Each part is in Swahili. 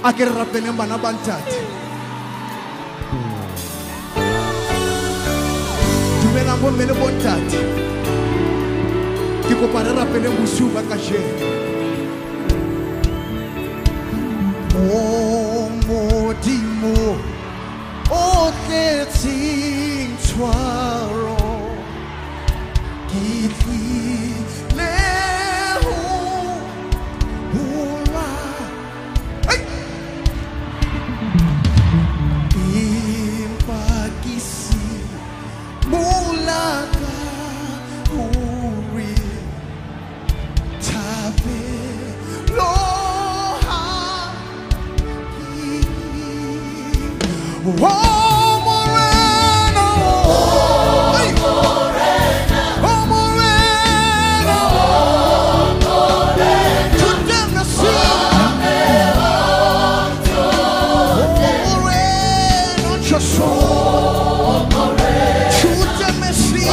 Ake rapele bana ba ntate. Dumela bo mme le bo ntate. Ke kopa re rapele bosiu ba kajeno. O Modimo o tletseng tshwaro ke tlile ho bua empa ke si molaka hore thabelo oh, Moreno, hey. Oh, Moreno, to Tennessee. Oh, Moreno, just so to Tennessee.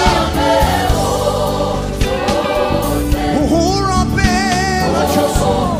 Oh, Rabena, just so.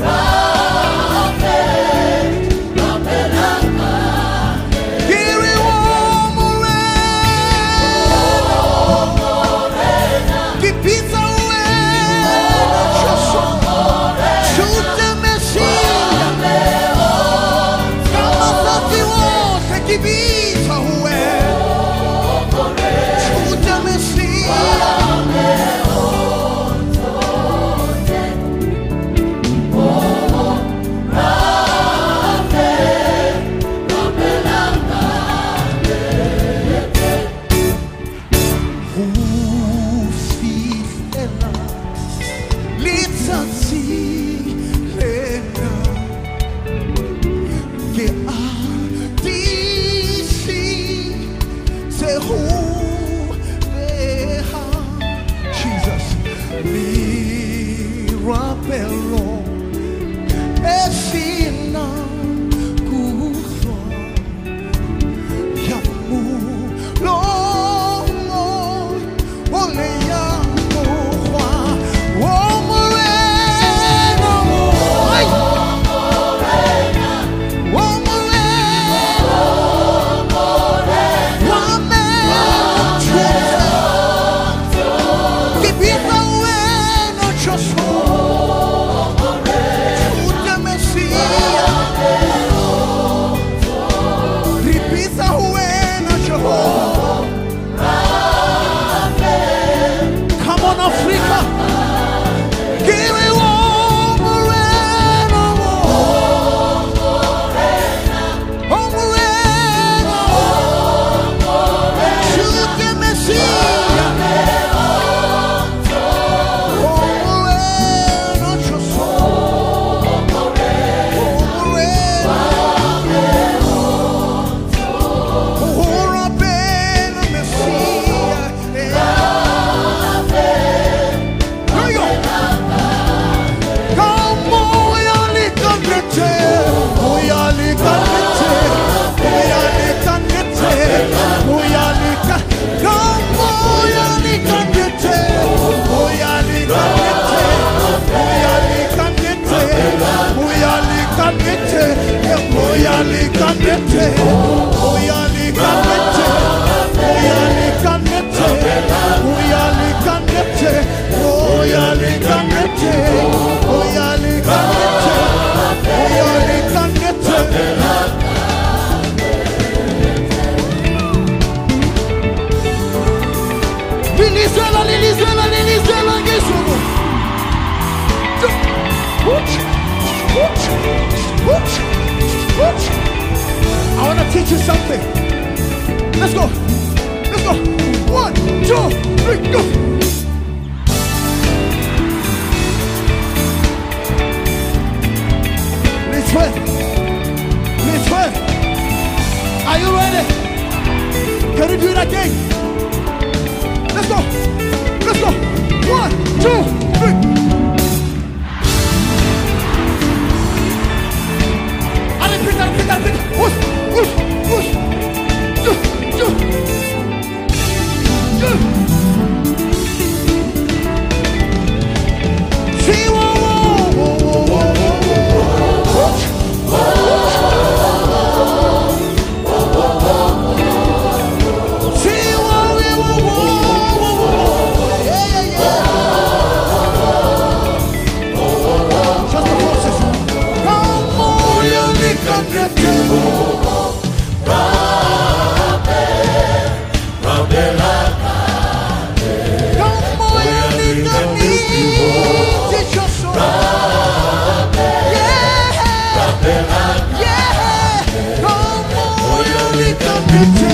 I want to teach you something. Let's go. Let's go. 1, 2, 3, go. Listen. Are you ready? Can you do it again? Let's go. Let's go. 1, 2, 3. Push. It's